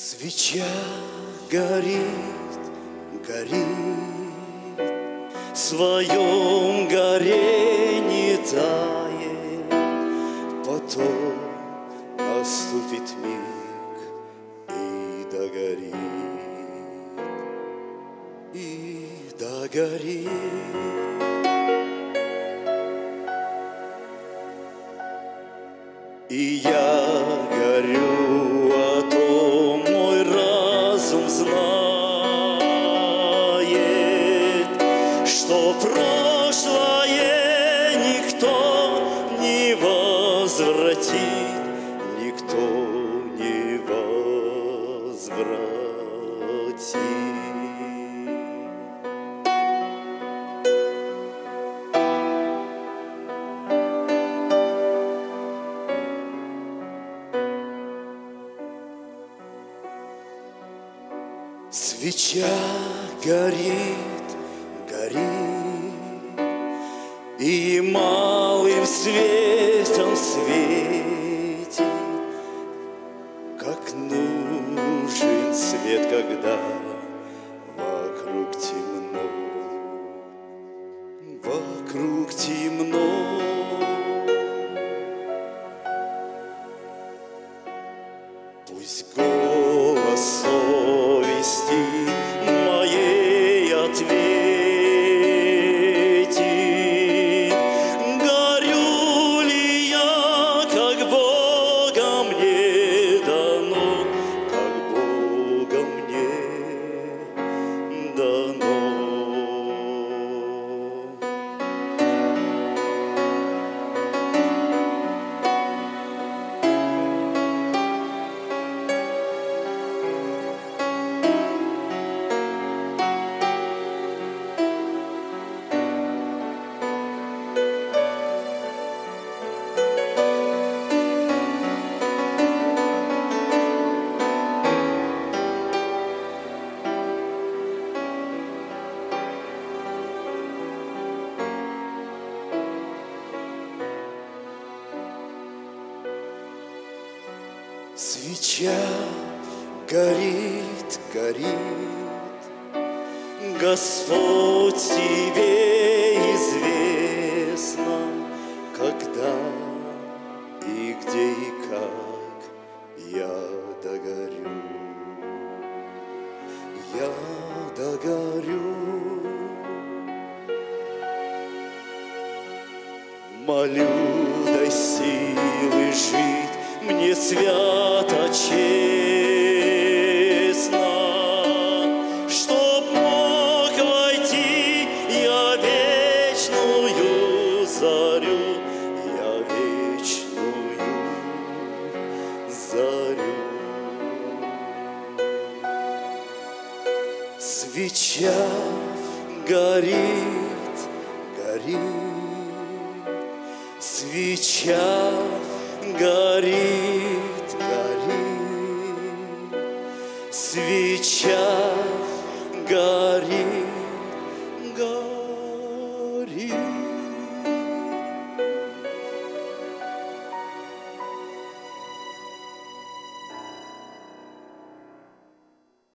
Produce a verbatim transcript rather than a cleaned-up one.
Свеча горит, горит, в своем горении тает, потом наступит миг и догорит, и догорит. И я горю, о том мой разум знает, что прошлое никто не возвратит, никто не возвратит. Свеча горит, горит, и малым светом светит, как нужен свет, когда вокруг темно, вокруг темно. Пусть голос совести моей ответит, горю ли я, как Богом мне дано, как Богом мне дано. Свеча горит, горит, Господь, тебе известно, когда и где и как я догорю, я догорю. Молю, дай силы жить мне свято, честно, чтоб мог войти я вечную зарю, я вечную зарю. Свеча горит, горит, свеча горит, горит, свеча горит.